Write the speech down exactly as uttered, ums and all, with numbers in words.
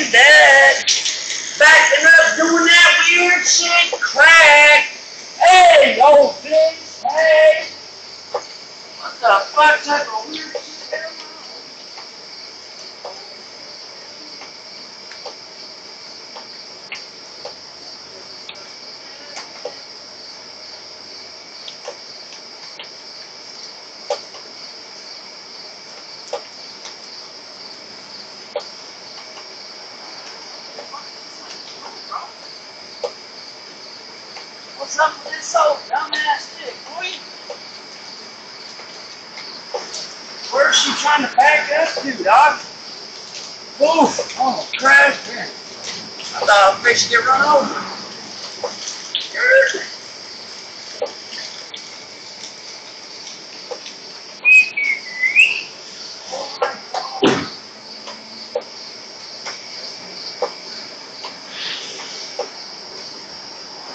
and dead. Backing up, doing that weird shit, crack. Hey, old bitch, hey. What the fuck type of weird shit am I? What's up with this old dumbass dick, boy? Where's she trying to back up to, dog? Oof, oh, crash. I thought I was fixing to get run over.